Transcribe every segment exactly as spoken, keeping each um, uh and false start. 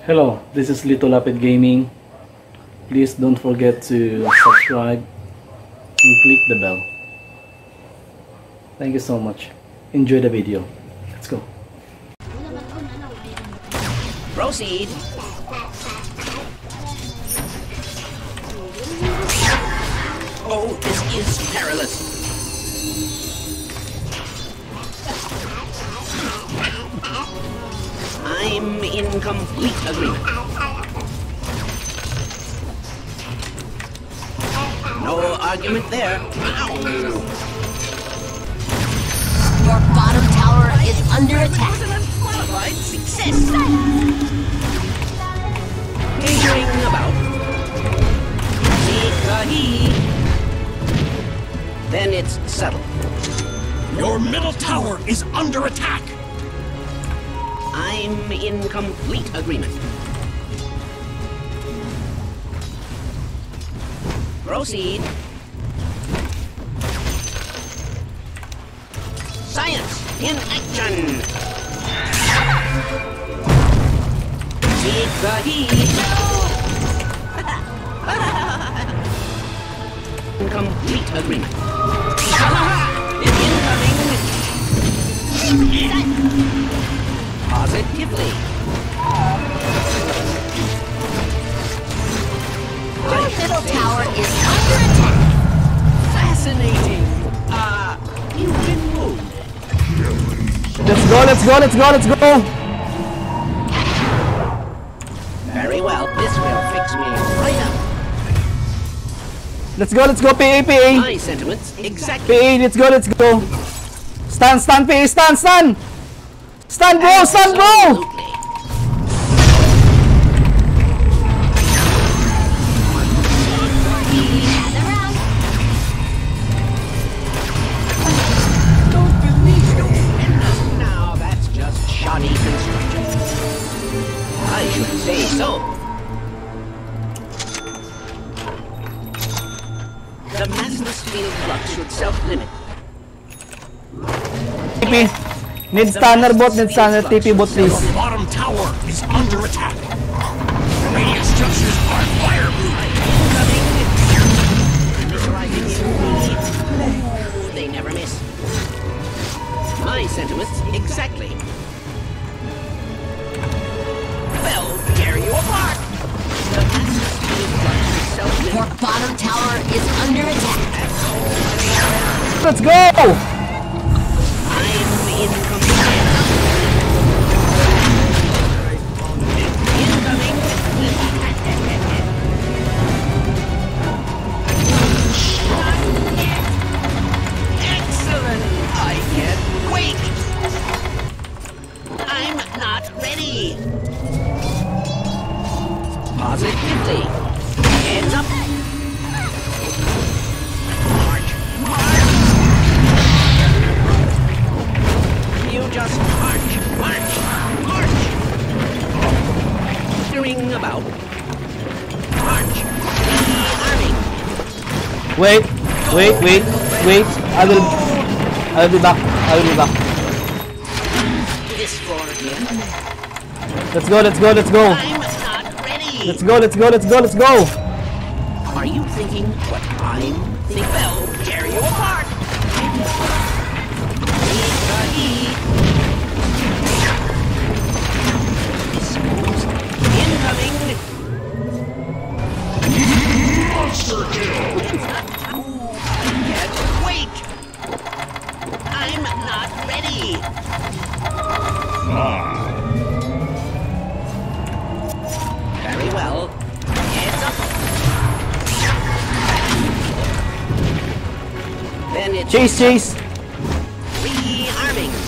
Hello, this is Lito Lapid Gaming. Please don't forget to subscribe and click the bell. Thank you so much. Enjoy the video. Let's go. Proceed. Oh, this is perilous. I'm in complete agreement. No argument there. Ow. Your bottom tower is under attack. Qualified success. Catering about. Ikahi. Then it's settled. Your middle tower is under attack. I'm in complete agreement. Proceed. Science in action. Take the heat. In complete agreement. Incoming. Positively. Your middle tower is under attack. Fascinating. Ah, uh, you've been moved. Let's go, let's go, let's go, let's go! Very well, this will fix me right up. Let's go, let's go, P A, P A! My sentiments, exactly. P A, let's go, let's go! Stand, stand, P A, stand, stand! Stand, bro, stand, bro! Absolutely. Now that's just shoddy construction. I should say so. The massless field flux should self-limit. T P. Need stunner bot, need stunner T P bot, please. Your bottom tower is under attack. Radiant structures are fireproof. They never miss. My sentiments, exactly. Well, tear you apart. The massless field flux should self-limit. Your bottom tower is under attack. Let's go! I'm in command. Incoming. Excellent. I can't wait. I'm not ready. Positively. Hands up. March. March. You just march, march, march. Doing about. March. Arming. Wait, wait, wait, wait. I will, I will be back. I will be back. This floor again. Let's go, let's go, let's go. I'm not ready. Let's go, let's go, let's go, let's go. Are you thinking what I'm thinking? Well, tear you apart. Incoming. Monster kill. Can't wait. I'm not ready. Very well. Heads up. Then it's Chase, chase. rearming.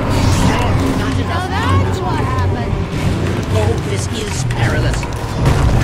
This is perilous.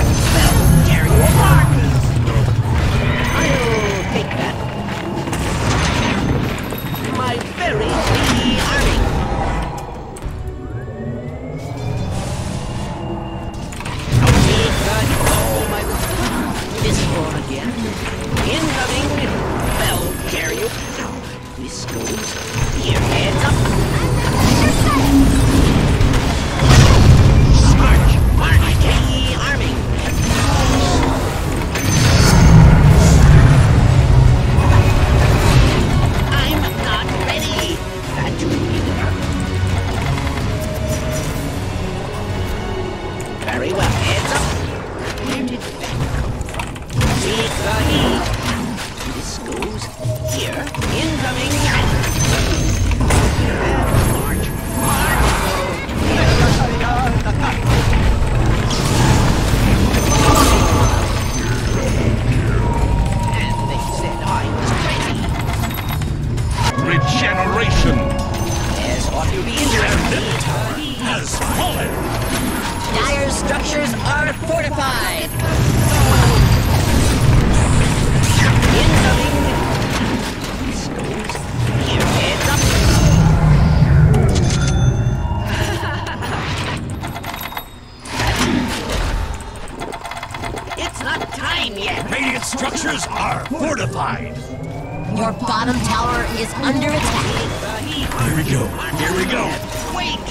fortified. Your bottom tower is under attack. Here we go. Here we go. Wait!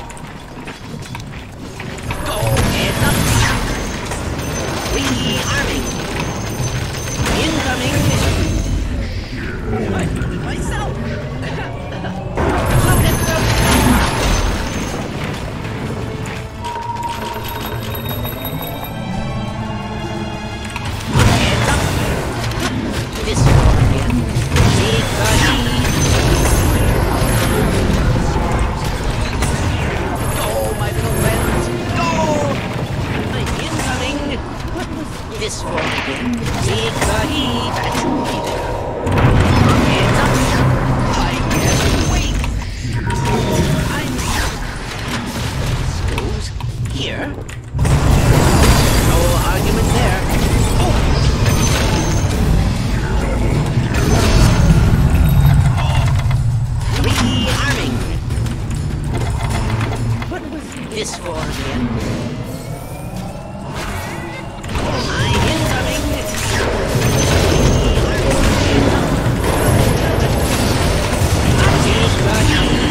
Go heads up! Rearming! Incoming! I did it myself! Look at them! Heads up! This one again. Take the heat! Go, my little friends! Go! Incoming! This one again. Take the heat! That should be there. Hands up! I can't wait! I'm... This goes here. No argument there. Oh! Rearming! What was this for again? I'm incoming! Take the heat!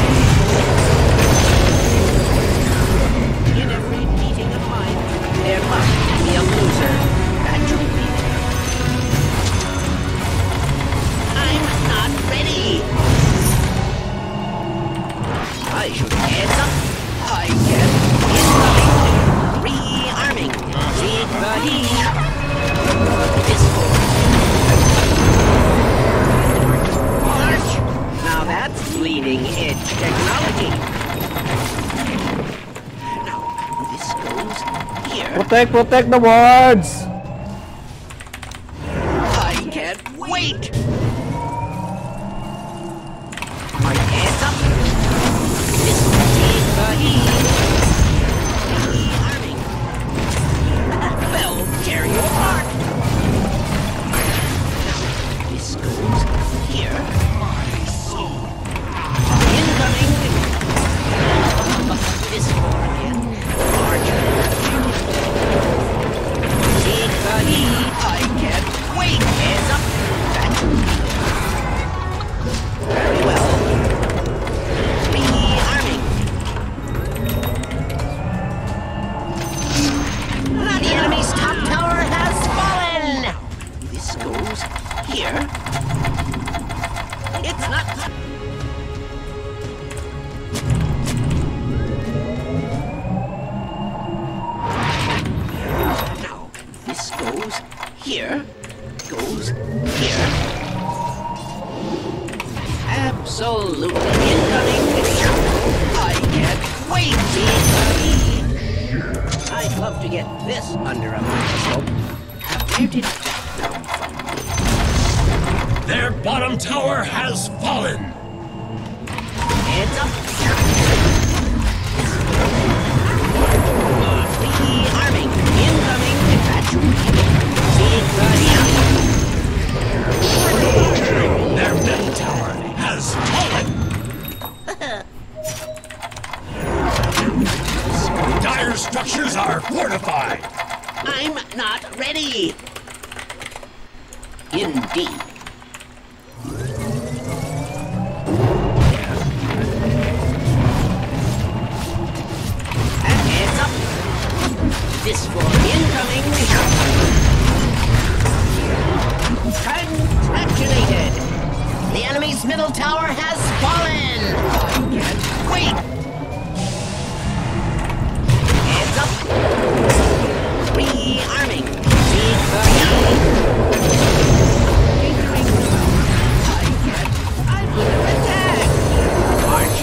In every meeting of mine, there must be a loser. That should be there. I'm not ready! I should heads up. I get incoming. Rearming. Take the heat. This one. March. Now that's bleeding edge technology. Now this goes here. Protect, protect the wards! I can't wait. My hands up. This will take the heat. Rearming. They'll tear you apart. This goes here. Incoming. This one again. Archer. Take the heat. I can't wait. Hands up. That should be there. Very well. Rearming. The enemy's top tower has fallen. This goes here. It's not. Now, this goes here. Goes here. Absolutely incoming. I can't wait to see. I'd love to get this under a microscope. Where did that come from? Their bottom tower has fallen. Heads up. Rearming. Incoming. That should be take the heat. Their middle tower has fallen. Dire structures are fortified. I'm not ready. Indeed. And heads up. This one incoming. Congratulated. The enemy's middle tower has fallen. I can't wait. Heads up. Rearming. Take the heat. Fingering them out. I can't. I'm under attack. March.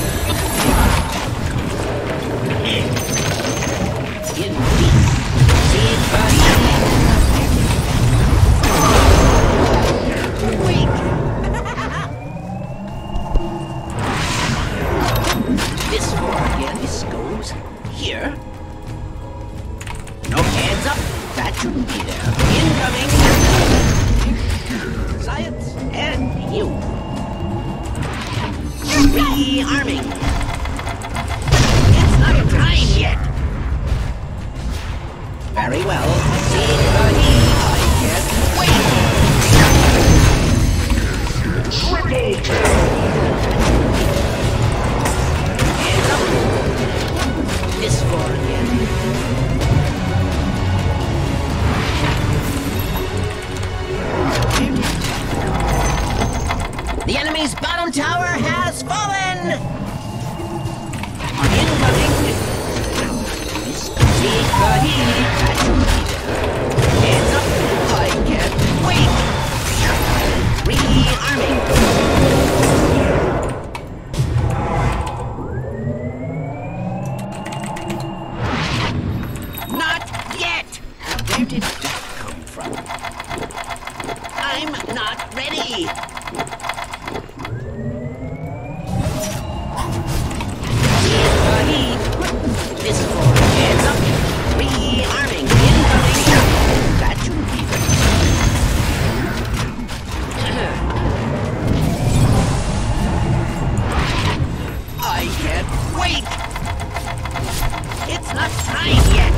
Indeed. Take the heat. Wait. This for again. This goes here. No hands up. That shouldn't be there. Incoming. Science and you. Rearming. It's not time yet. Very well. Take the heat. I can't wait. Wait! It's not time yet!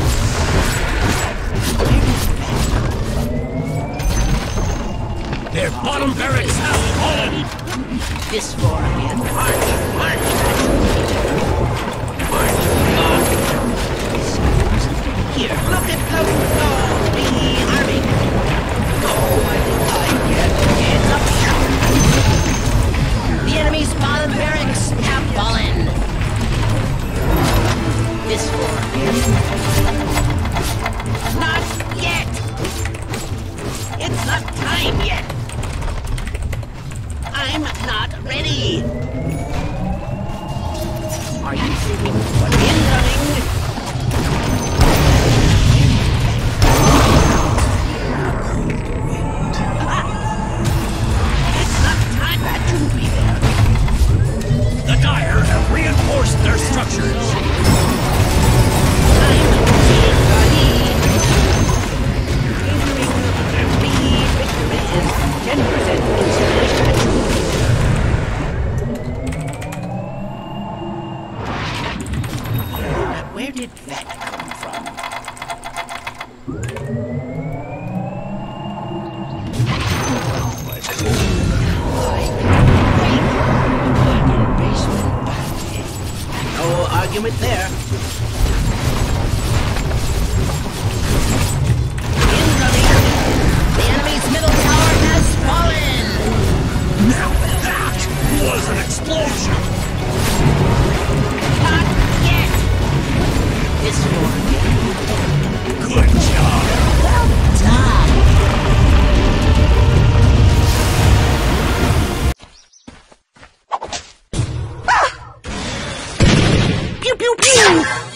Their bottom barracks have fallen! This floor again. March, march, march. March. Here, look at those dogs behaving. Oh, what did I get? Hands up. The enemy's bottom barracks have fallen. This floor again. Not yet. It's not time yet. I'm not ready. Are you thinking what incoming? It's not time that to be there. The Dire have reinforced their structures. I'm being ready. Entering the victory is ten percent consideration. Where did that come from? Bargain basement battery. No argument there. Incoming! The enemy's middle tower has fallen. Now that was an explosion! Not yet! This floor again. Good job! Well done. Pew pew pew!